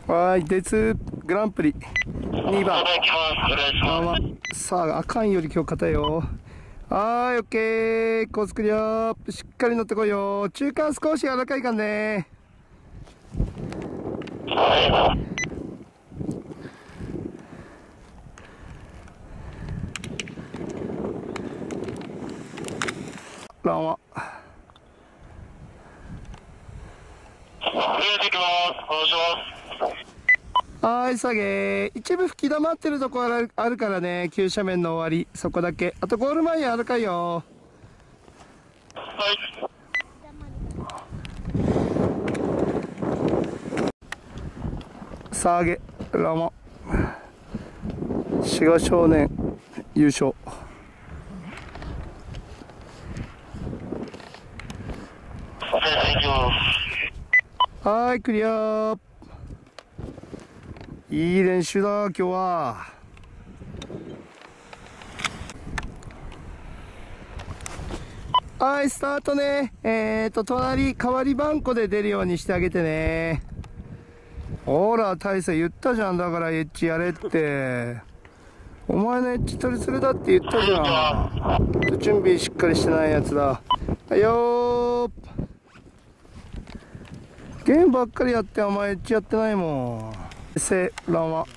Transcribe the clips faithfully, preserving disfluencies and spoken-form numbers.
はい、デツグランプリにばん。さあ、あかんより今日硬いよ。はい、オッケー。こう作りよ。しっかり乗ってこいよ。中間少し柔らかいかんね。ランは。はい、下げ。一部吹き溜まってるとこあるあるからね、急斜面の終わり、そこだけ。あとゴール前柔らかいよ。はい。下げ、ラマ。滋賀少年、優勝。はい、クリア。いい練習だ、今日は。はい、スタートね。えっと、隣、代わりバンコで出るようにしてあげてね。ほら、大勢言ったじゃん。だからエッジやれって。お前のエッジ取りするだって言ったじゃん。準備しっかりしてないやつだ。はいよー。ゲームばっかりやってお前エッジやってないもん。せランは。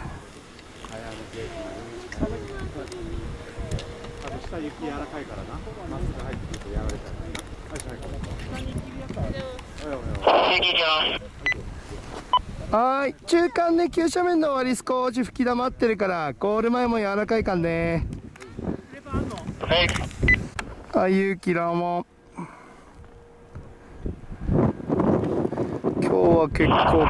下雪柔らかいからな。まっすぐ入ってくるとやられちゃう。 はい、中間ね、急斜面の終わり少し吹き溜まってるからゴール前も柔らかいかんね。はい、勇気ランも今日は結構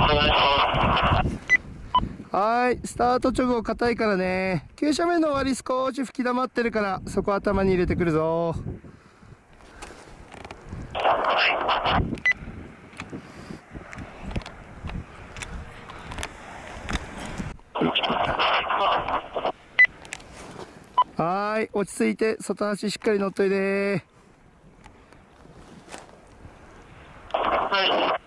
はい、スタート直後硬いからね。急斜面の終わり少し吹き溜まってるからそこ頭に入れてくるぞ。はい、落ち着いて外足しっかり乗っといて。はい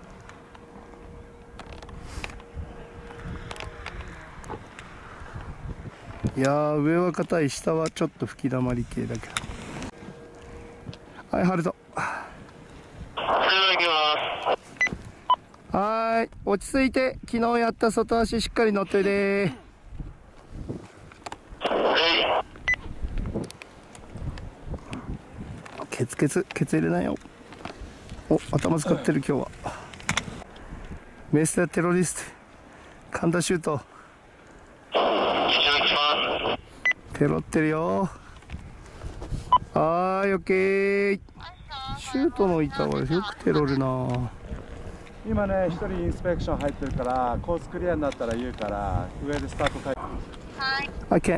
、いやー、上は硬い、下はちょっと吹き溜まり系だけど。はい、ハルト。はい、落ち着いて昨日やった外足しっかり乗っといて。ケツケツケツ入れないよ。お、頭使ってる今日は。メスターテロリスト神田シュートテロってるよ。はーい、オッケー。シュートの板はよくテロるな。 今ね、一人インスペクション入ってるからコースクリアになったら言うから上でスタートタイム。 はい、I can。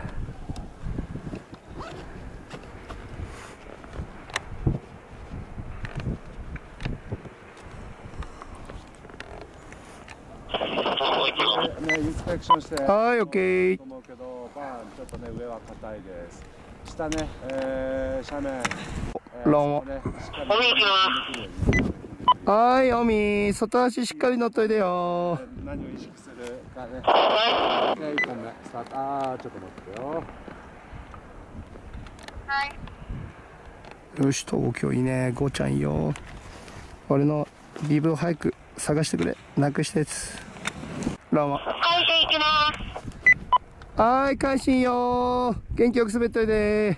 ね、インスペクションして。 はい、オッケー。 と思うけど、バーンちょっとね上は硬いです。下ね、えー、斜面。 ロンを。はい、オミ、外足しっかり乗っといてよ。 何を意識するかね。はい。一本目スタート。ああ、ちょっと待ってよ。 はい。よし、東京いいね、ゴーちゃんいいよ。俺のビブを早く探してくれ。なくしたやつ。ランは。回収行きます。はい、回収よ。元気よく滑っといて。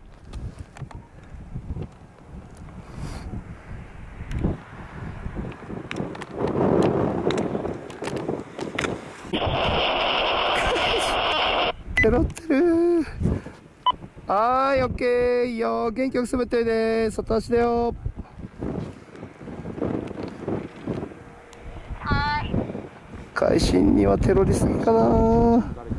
テロってる。はい、オッケー。いいよ。元気よく滑っておいで。外足だよ。はい。会心にはテロりすぎかな。 の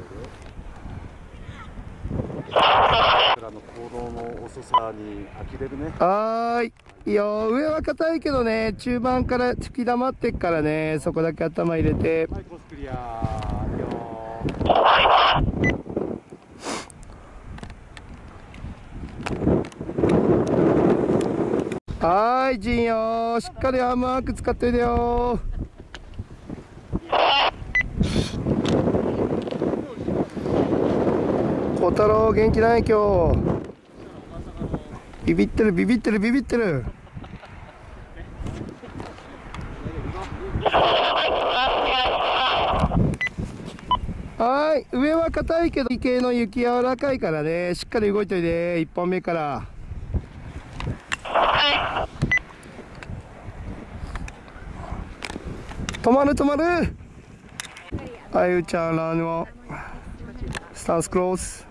行動の遅さに呆れるね。 はーい。いいよ。上は硬いけどね、中盤から吹き溜まってっからね、そこだけ頭入れて。 はい、コースクリア。いいよ。 はーい、ジンよ。しっかりアームワーク使っといてよ。 太郎元気ない今日。ビビってるビビってるビビってる。はい、上は硬いけど池の雪柔らかいからね、しっかり動いといて。いっぽんめから。止まる止まる。はい、うちゃんランをスタンスクロース。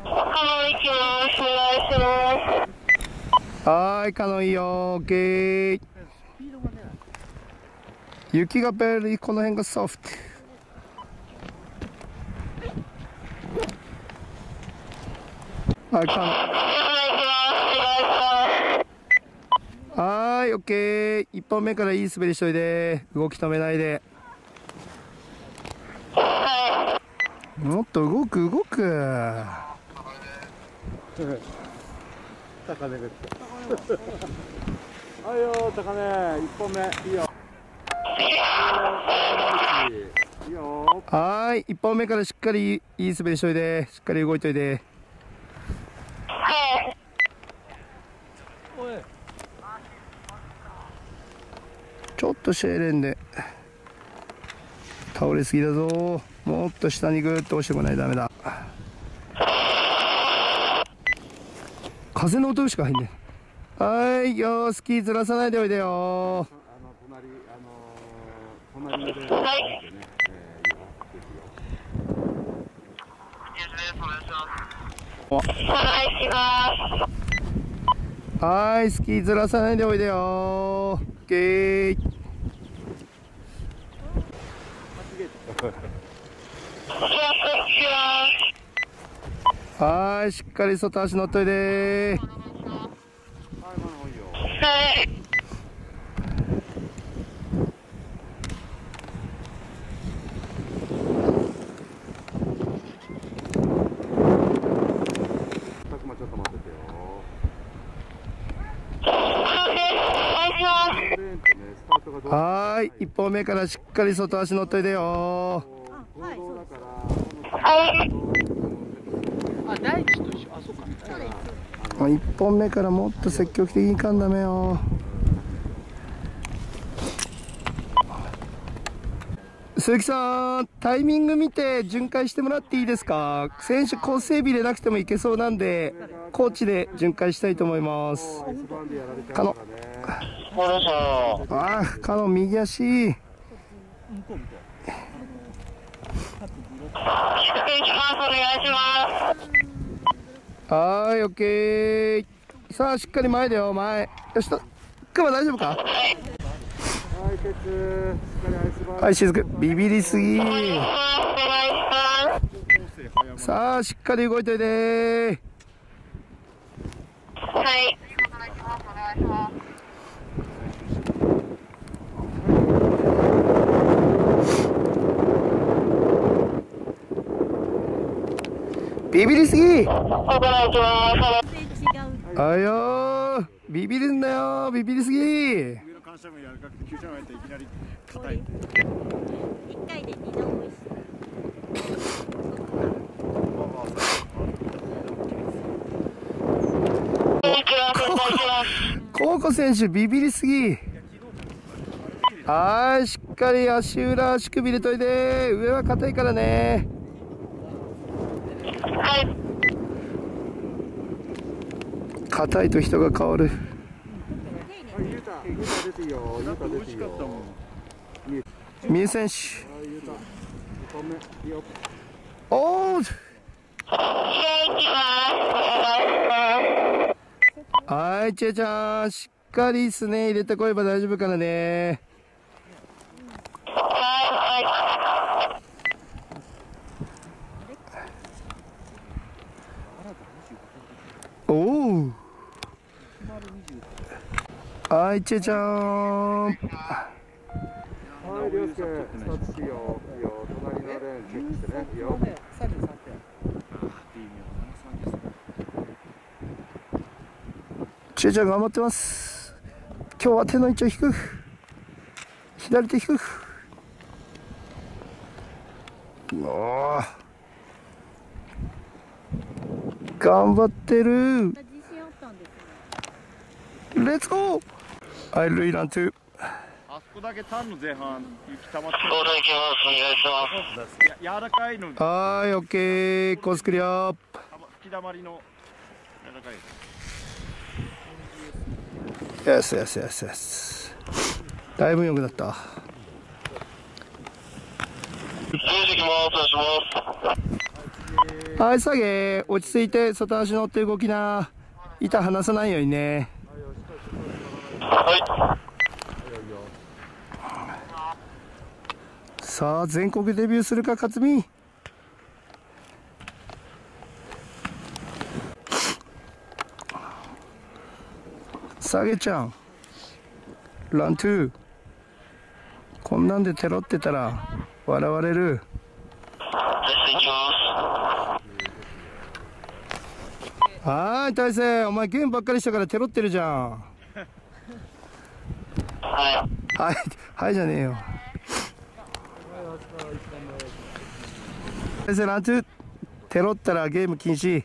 はい、カノンいいよ。オッケー。雪がベリー、この辺がソフト。はい、カノン。はい、オッケー。いっぽんめからいい滑りしといて。動き止めないで。もっと動く動く。 高値が来た。はいよ高値、一本目いいよ。いいよ。 はい、いっぽんめからしっかりいい滑りしといて。しっかり動いといて。ちょっとシェーレンで倒れすぎだぞ。もっと下にぐーっと押してこないとダメだ。風の音しか入んねえ。はいよー、スキーずらさないでおいでよ。 あの隣あの隣で。はい。 はい、スキーずらさないでおいでよー。オッケー。はい、しっかり外足乗っといでー。はい、いっぽんめからしっかり外足乗っといてよー。 あ、第一と一緒。あ、そうか。 いっぽんめからもっと積極的にいかんダメよ。鈴木さん、タイミング見て巡回してもらっていいですか。選手構成日でなくてもいけそうなんで、コーチで巡回したいと思います。カノン。ああ、カノン右足。はい、オッケー。さあ、しっかり前だよ、前。よしと。クマ大丈夫か。はい、しずく。ビビりすぎ。さあ、しっかり動いといて。はい。ビビりすぎ。はいよー、ビビるんだよ、ビビりすぎ。上の緩斜面やるかくて急斜面っていきなり硬い。一回で二度おいしい。コウコ選手ビビりすぎ。はい、しっかり足裏足首入れといて。上は硬いからね。硬いと人が変わる。みゆ選手。おー。はい、ちえちゃん、しっかりすね入れてこれば大丈夫からね。おお。はい、ちえちゃん。はい、りょうすけ、スタートしよう。いいよ、隣のレーンチェックしてね。いいよ。ちえちゃん頑張ってます。今日は手の位置を低く。左手低く。おお。 頑張ってる。 自信あったんですね。 レッツゴー。はい、ルイラントゥ。 あそこだけターンの前半雪溜まってる。 オーダー行きます。お願いします。 や柔らかいの。 はい、オッケー。コースクリア。 吹き溜まりの柔らかい。 よしよしよしよし。だいぶ良くなった。はい、下げ。落ち着いて外足乗って動きな。板離さないようにね。 はい。 さあ、全国デビューするか、勝美。下げちゃん。ラントゥー。こんなんでテロってたら笑われる。はい、大勢、お前ゲームばっかりしたからテロってるじゃん。はい、はいじゃねえよ。大勢、ラントゥー。テロったらゲーム禁止。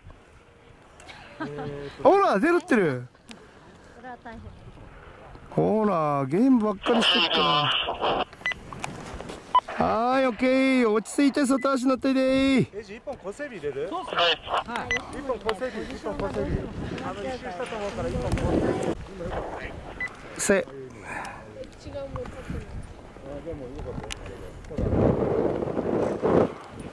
ほら、テロってる。 これは大変。 ほら、ゲームばっかりしてっから。はい、オッケー。落ち着いて外足乗っていでー。 エイジ一本小背び入れる？ そうそう。 はい。 はい。 一本小背び、一本小背び。あの一周したと思うから一本小背び。 せ。 違うもん取ってない。 あでもよかったよ。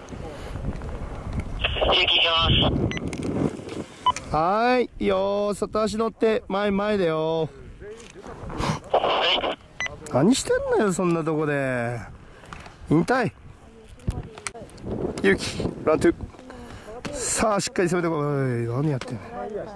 雪行きます。 はい、いいよー。外足乗って前前だよ。 はい。 何してんのよ、そんなとこで。引退。ゆき、ラントゥ。さあ、しっかり攻めてこい。何やってんの。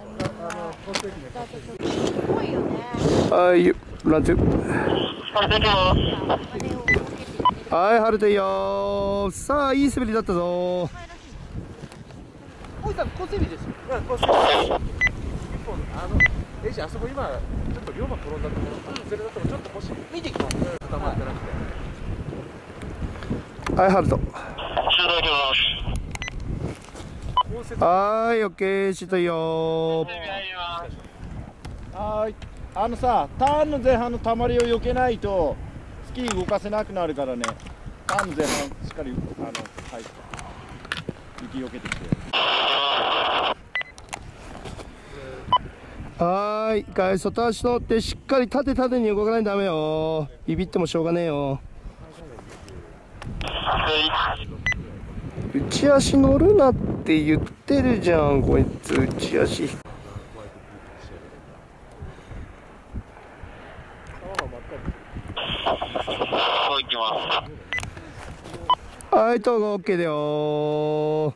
すごいよね。 はい、ゆラントゥ。 はい、出てます。 はい、晴れていいよー。さあ、いい滑りだったぞ。 おいさん、小セビですよ。 いや小背び。一本あのエイジあそこ今ちょっと龍馬転んだと思う。それだったらちょっと腰見てきます。 固まってなくて。 はい、ハルト。 終了行きます。 はーい、オッケー、しといいよー。 はーい。あのさ、ターンの前半のたまりを避けないとスキー動かせなくなるからね。ターンの前半しっかりあのはい雪避けてきて。 はーい、一回外足乗ってしっかり縦縦に動かないとダメよ。ビビってもしょうがねえよ。 はい。 内足乗るなって言ってるじゃん、こいつ。内足。 そう行きます。 はい、東郷 OK だよー。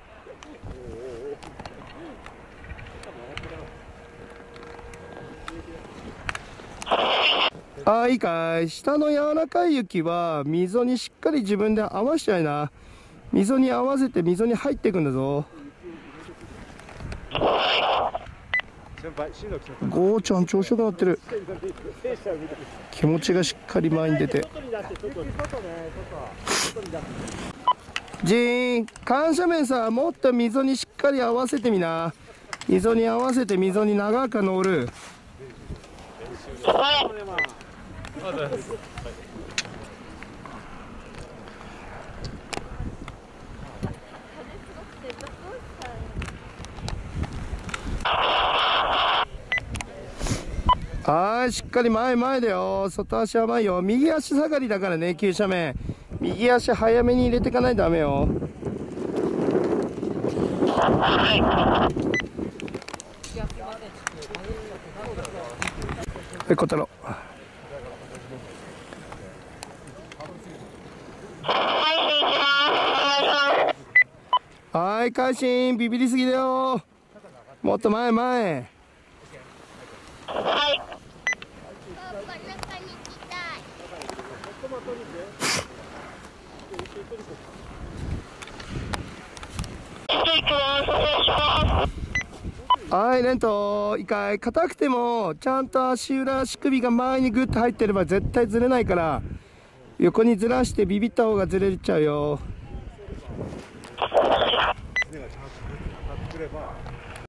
ああ、いいかい。下の柔らかい雪は溝にしっかり自分で合わしちゃいな。溝に合わせて溝に入っていくんだぞ。 先輩、新藤先輩。 ゴーちゃん調子よくなってる。気持ちがしっかり前に出て。ジーン、緩斜面さ、もっと溝にしっかり合わせてみな。溝に合わせて溝に長く乗る。はい、しっかり前前だよ。外足は前よ。右足下がりだからね、急斜面。右足早めに入れていかないとダメよ。はい、小太郎。はい、改心、ビビりすぎだよ。もっと前前。 はい。 はい、レント、一回硬くてもちゃんと足裏足首が前にグッと入ってれば絶対ずれないから、横にずらしてビビった方がずれちゃうよ。 れば